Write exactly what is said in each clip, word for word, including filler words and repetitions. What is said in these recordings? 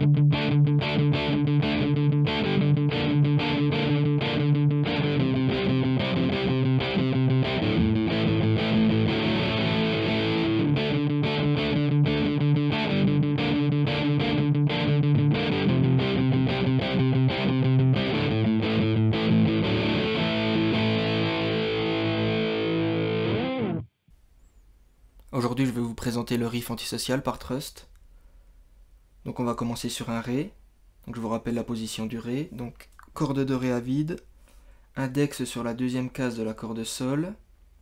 Aujourd'hui, je vais vous présenter le riff antisocial par Trust. Donc on va commencer sur un Ré. Donc je vous rappelle la position du Ré. Donc corde de Ré à vide, index sur la deuxième case de la corde Sol,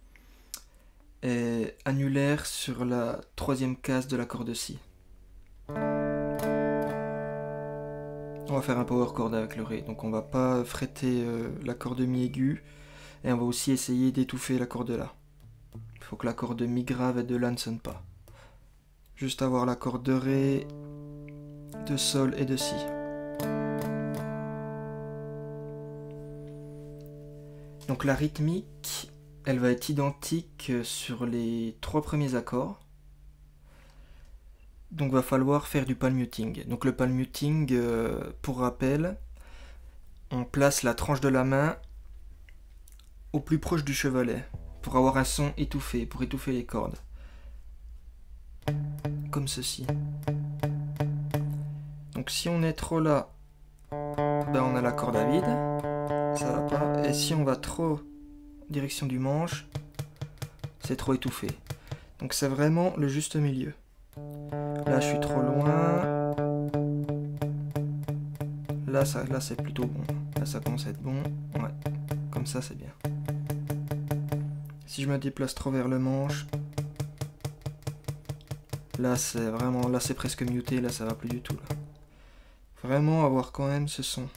et annulaire sur la troisième case de la corde Si. On va faire un power chord avec le Ré. Donc on va pas fretter euh, la corde Mi aiguë, et on va aussi essayer d'étouffer la corde La. Il faut que la corde Mi grave et de La ne sonne pas. Juste avoir la corde de Ré, de Sol et de Si. Donc la rythmique, elle va être identique sur les trois premiers accords. Donc va falloir faire du palm muting. Donc le palm muting, euh, pour rappel, on place la tranche de la main au plus proche du chevalet pour avoir un son étouffé, pour étouffer les cordes. Comme ceci. Donc si on est trop là, ben on a la corde à vide, ça va pas. Et si on va trop en direction du manche, c'est trop étouffé. Donc c'est vraiment le juste milieu. Là je suis trop loin. Là, ça, là c'est plutôt bon. Là ça commence à être bon. Ouais, comme ça c'est bien. Si je me déplace trop vers le manche, là c'est vraiment, là c'est presque muté, là ça va plus du tout. Là. Vraiment avoir quand même ce son.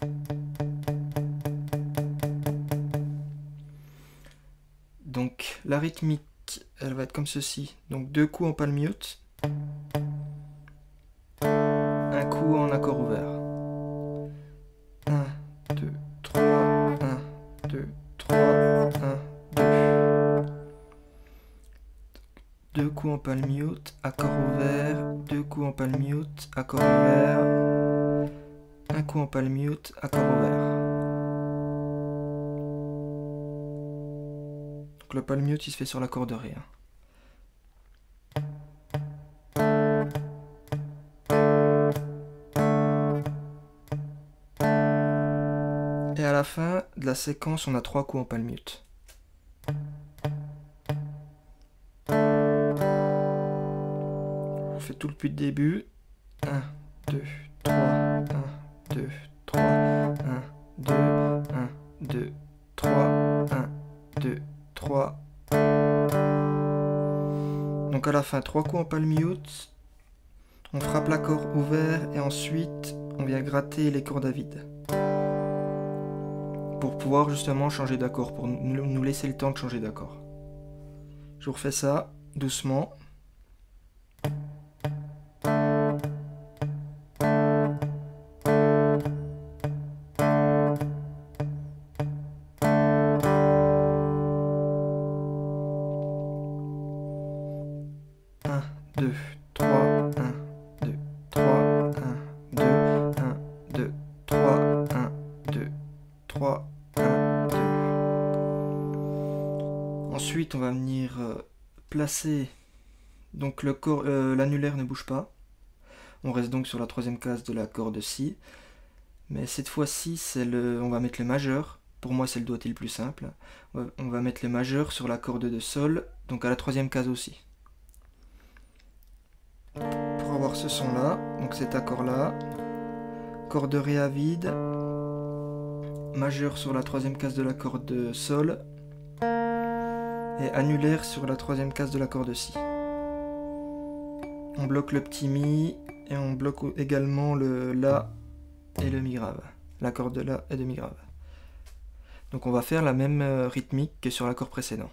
Donc la rythmique, elle va être comme ceci. Donc deux coups en palm mute, un coup en accord ouvert. un, deux, trois, un, deux, trois, un, deux. Deux coups en palm mute, accord ouvert, deux coups en palm mute, accord ouvert, un coup en palm mute, accord ouvert. Donc le palm mute il se fait sur la corde Ré. Et à la fin de la séquence, on a trois coups en palm mute. On fait tout depuis le début. un, deux, trois, un, deux, trois, un, deux, un, deux, trois, un, deux, trois. Donc à la fin, trois coups en palm mute. On frappe l'accord ouvert et ensuite on vient gratter les cordes à vide. Pour pouvoir justement changer d'accord, pour nous laisser le temps de changer d'accord. Je vous refais ça doucement. un, deux, trois, un, deux, trois, un, deux, un, deux, trois, un, deux, trois, un, deux. Ensuite, on va venir euh, placer, donc le cor euh, l'annulaire ne bouge pas. On reste donc sur la troisième case de la corde Si. Mais cette fois-ci, c'est le, on va mettre le majeur. Pour moi, c'est le doigté le plus simple. On va, on va mettre le majeur sur la corde de Sol, donc à la troisième case aussi. Pour avoir ce son-là, donc cet accord-là, corde Ré à vide, majeur sur la troisième case de la corde de Sol, et annulaire sur la troisième case de la corde Si. On bloque le petit Mi, et on bloque également le La et le Mi grave. L'accord de La et de Mi grave. Donc on va faire la même rythmique que sur l'accord précédent.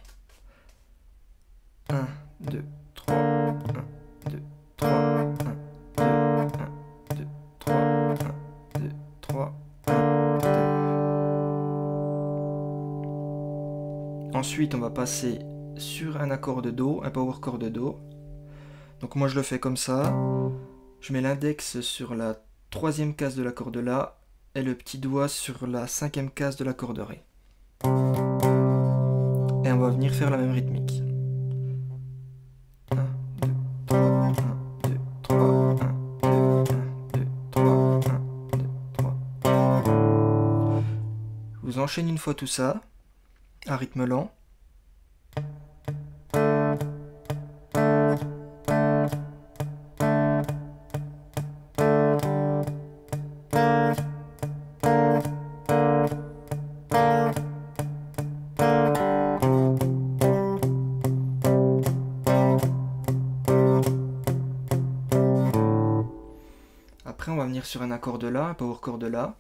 un, deux, trois, un, deux, trois, un, deux, un, deux, trois, un, deux, trois, un, deux. Ensuite, on va passer sur un accord de Do, un power chord de Do. Donc moi je le fais comme ça. Je mets l'index sur la troisième case de la corde La et le petit doigt sur la cinquième case de la corde Ré. Et on va venir faire la même rythmique. un, deux, trois, un, deux, trois, un, deux, trois, un, deux, trois. Je vous enchaîne une fois tout ça, à rythme lent. Après, on va venir sur un accord de La, un power chord de La.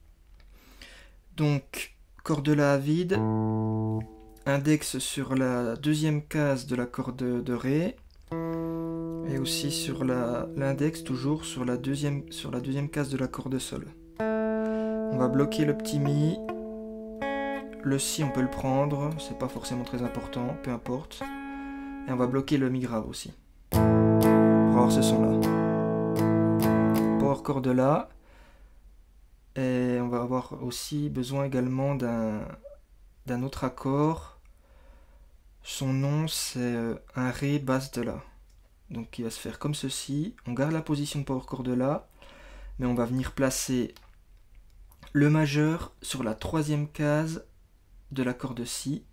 Donc, corde La à vide, index sur la deuxième case de la corde de Ré, et aussi sur l'index, toujours sur la, deuxième, sur la deuxième case de la corde Sol. On va bloquer le petit Mi, le Si on peut le prendre, c'est pas forcément très important, peu importe. Et on va bloquer le Mi grave aussi, pour avoir ce son là. Power chord de La, et on va avoir aussi besoin également d'un d'un autre accord. Son nom c'est un Ré basse de La, donc il va se faire comme ceci. On garde la position de power chord de La, mais on va venir placer le majeur sur la troisième case de la corde Si,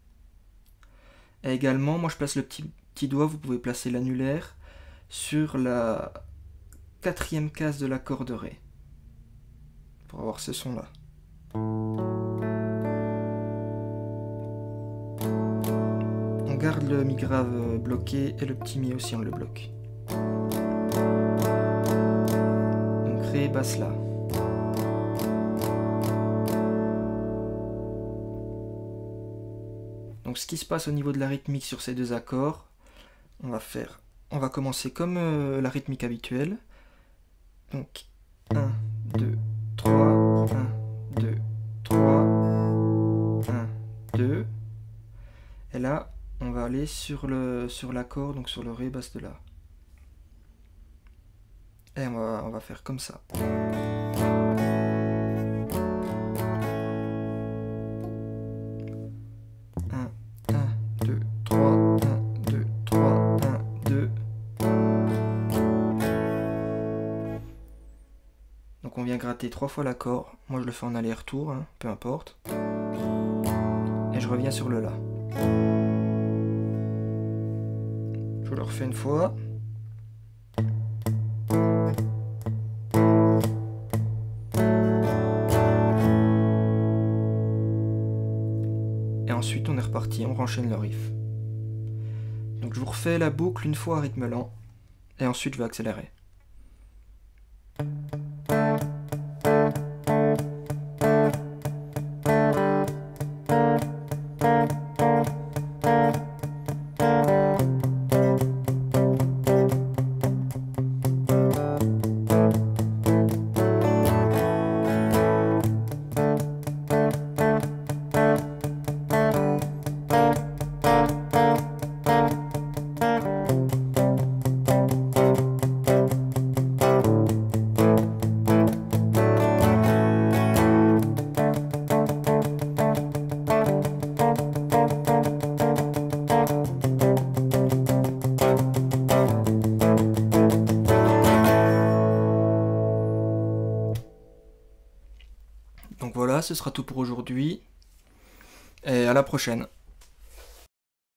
et également moi je place le petit, petit doigt, vous pouvez placer l'annulaire sur la quatrième case de la corde Ré, pour avoir ce son là. On garde le Mi grave bloqué et le petit Mi aussi on le bloque. Donc Ré basse La. Donc ce qui se passe au niveau de la rythmique sur ces deux accords, on va faire, on va commencer comme euh, la rythmique habituelle. Donc un, deux, trois, un, deux, trois, un, deux. Et là, on va aller sur le sur l'accord, donc sur le Ré basse de La. Et on va, on va faire comme ça. un, un, deux, trois, un, deux, trois, un, deux. Donc on vient gratter trois fois l'accord. Moi je le fais en aller-retour, hein, peu importe. Et je reviens sur le La. Je le refais une fois. Et ensuite on est reparti, on renchaîne le riff. Donc je vous refais la boucle une fois à rythme lent. Et ensuite je vais accélérer. Donc voilà, ce sera tout pour aujourd'hui, et à la prochaine.